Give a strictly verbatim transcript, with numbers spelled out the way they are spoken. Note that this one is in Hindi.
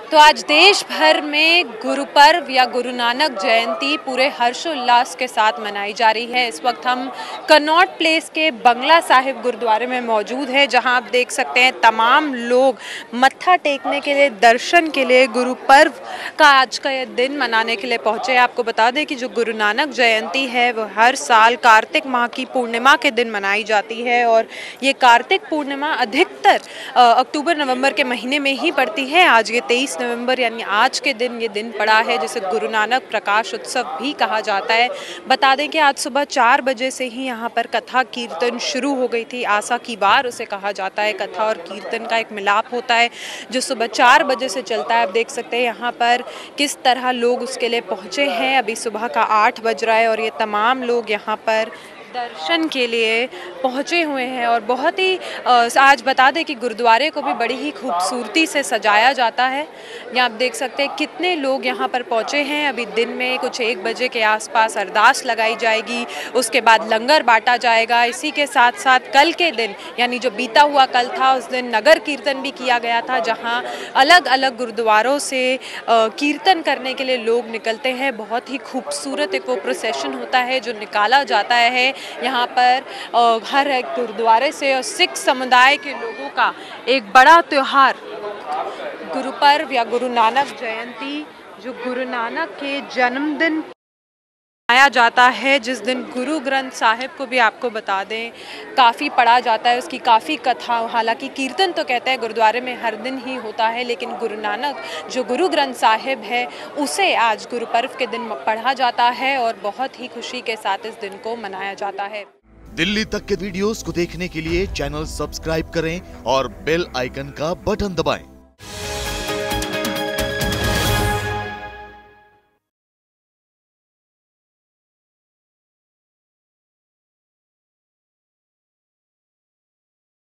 तो आज देश भर में गुरु पर्व या गुरु नानक जयंती पूरे हर्षोल्लास के साथ मनाई जा रही है। इस वक्त हम कनॉट प्लेस के बंगला साहिब गुरुद्वारे में मौजूद हैं, जहां आप देख सकते हैं तमाम लोग मत्था टेकने के लिए, दर्शन के लिए, गुरु पर्व का आज का ये दिन मनाने के लिए पहुंचे। आपको बता दें कि जो गुरु नानक जयंती है वो हर साल कार्तिक माह की पूर्णिमा के दिन मनाई जाती है और ये कार्तिक पूर्णिमा अधिकतर अक्टूबर नवंबर के महीने में ही पड़ती है। आज ये तेईस नवंबर यानी आज के दिन ये दिन पड़ा है, जिसे गुरु नानक प्रकाश उत्सव भी कहा जाता है। बता दें कि आज सुबह चार बजे से ही यहाँ पर कथा कीर्तन शुरू हो गई थी। आशा की बार उसे कहा जाता है। कथा और कीर्तन का एक मिलाप होता है जो सुबह चार बजे से चलता है। आप देख सकते हैं यहाँ पर किस तरह लोग उसके लिए पहुँचे हैं। अभी सुबह का आठ बज रहा है और ये तमाम लोग यहाँ पर दर्शन के लिए पहुँचे हुए हैं। और बहुत ही आज बता दें कि गुरुद्वारे को भी बड़ी ही खूबसूरती से सजाया जाता है। यहाँ आप देख सकते हैं कितने लोग यहाँ पर पहुँचे हैं। अभी दिन में कुछ एक बजे के आसपास अरदास लगाई जाएगी, उसके बाद लंगर बांटा जाएगा। इसी के साथ साथ कल के दिन यानी जो बीता हुआ कल था, उस दिन नगर कीर्तन भी किया गया था, जहाँ अलग अलग गुरुद्वारों से कीर्तन करने के लिए लोग निकलते हैं। बहुत ही खूबसूरत एक वो प्रोसेशन होता है जो निकाला जाता है यहाँ पर हर एक गुरुद्वारे से। और सिख समुदाय के लोगों का एक बड़ा त्योहार गुरु पर्व या गुरु नानक जयंती, जो गुरु नानक के जन्मदिन मनाया जाता है, जिस दिन गुरु ग्रंथ साहिब को भी आपको बता दें काफ़ी पढ़ा जाता है। उसकी काफ़ी कथा, हालांकि कीर्तन तो कहते हैं गुरुद्वारे में हर दिन ही होता है, लेकिन गुरु नानक जो गुरु ग्रंथ साहिब है उसे आज गुरु पर्व के दिन पढ़ा जाता है और बहुत ही खुशी के साथ इस दिन को मनाया जाता है। दिल्ली तक के वीडियोस को देखने के लिए चैनल सब्सक्राइब करें और बेल आइकन का बटन दबाएं।